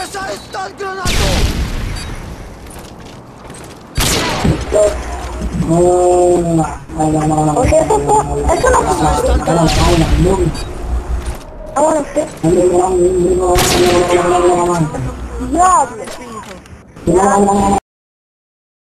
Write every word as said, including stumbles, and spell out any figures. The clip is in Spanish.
¡Esa está el granado! Oye, eso no, eso no Ah, bueno, sí. Diablo.